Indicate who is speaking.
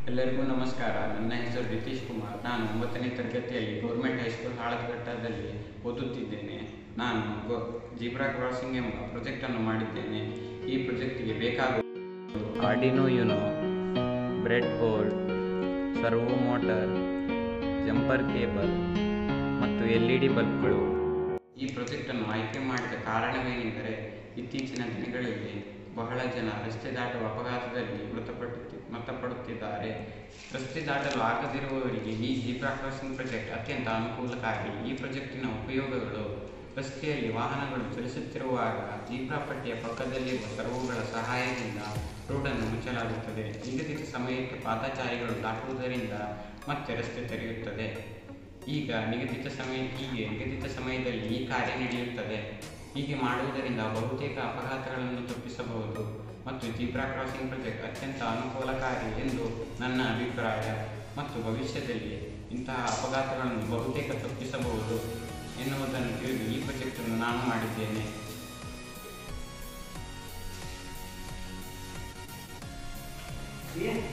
Speaker 1: ಎಲ್ಲರಿಗೂ ನಮಸ್ಕಾರ. ನನ್ನ ಹೆಸರು ರಿತೀಶ್ ಕುಮಾರ್. ನಾನು 9ನೇ ತರಗತಿಯಲ್ಲಿ ಗೌರ್ಮೆಂಟ್ ಹೈಸ್ಕೂಲ್ ಹಾಳಘಟ್ಟದಲ್ಲಿ ಓದುತ್ತಿದ್ದೇನೆ. ನಾನು ಜೀಬ್ರಾ ಕ್ರಾಸಿಂಗ್ ಎಂಬ ಪ್ರಾಜೆಕ್ಟನ್ನು ಮಾಡಿದ್ದೇನೆ. ಈ ಪ್ರಾಜೆಕ್ಟಿಗೆ ಬೇಕಾಗುವ Arduino Uno, breadboard, servo motor, jumper cable ಮತ್ತು LED ಬಲ್ಬ್ಗಳು. ಈ ಪ್ರಾಜೆಕ್ಟನ್ನು ಆಯ್ಕೆ ಮಾಡಿದ ಕಾರಣವೇನೆಂದರೆ, ಇತ್ತೀಚಿನ ದಿನಗಳಲ್ಲಿ ಬಹಳ ಜನ ರಸ್ತೆ ದಾಟುವ ಅಪಘಾತದಲ್ಲಿ ಮೃತಪಡುತ್ತಿದ್ದಾರೆ. ರಸ್ತೆ ದಾಟಲು ಆಗದಿರುವವರಿಗೆ ಈ ಜೀಬ್ರಾ ಕ್ರಾಸಿಂಗ್ ಪ್ರಾಜೆಕ್ಟ್ ಅತ್ಯಂತ ಅನುಕೂಲಕಾರಿ. ಈ ಪ್ರಾಜೆಕ್ಟಿನ ಉಪಯೋಗಗಳು: ರಸ್ತೆಯಲ್ಲಿ ವಾಹನಗಳು ಚಲಿಸುತ್ತಿರುವಾಗ ಜೀಬ್ರಾ ಪಟ್ಟಿಯ ಪಕ್ಕದಲ್ಲಿರುವ ಸರ್ವೋಗಳ ಸಹಾಯದಿಂದ ರೋಡನ್ನು ಮುಚ್ಚಲಾಗುತ್ತದೆ. ನಿಗದಿತ ಸಮಯಕ್ಕೆ ಪಾದಚಾರಿಗಳು ದಾಟುವುದರಿಂದ ಮತ್ತೆ ರಸ್ತೆ ತೆರೆಯುತ್ತದೆ. ನಿಗದಿತ ಸಮಯದಲ್ಲಿ ಈ ಕಾರ್ಯ ನಡೆಯುತ್ತದೆ. ಹೀಗೆ ಮಾಡುವುದರಿಂದ ಬಹುತೇಕ ಅಪಘಾತಗಳನ್ನು ತಪ್ಪಿಸಬಹುದು ಮತ್ತು ಜೀಬ್ರಾ ಕ್ರಾಸಿಂಗ್ ಪ್ರಾಜೆಕ್ಟ್ ಅತ್ಯಂತ ಅನುಕೂಲಕಾರಿ ಎಂದು ನನ್ನ ಅಭಿಪ್ರಾಯ. ಮತ್ತು ಭವಿಷ್ಯದಲ್ಲಿ ಇಂತಹ ಅಪಘಾತಗಳನ್ನು ಬಹುತೇಕ ತಪ್ಪಿಸಬಹುದು ಎನ್ನುವುದನ್ನು ತಿಳಿದು ಈ ಪ್ರಾಜೆಕ್ಟನ್ನು ನಾನು ಮಾಡಿದ್ದೇನೆ.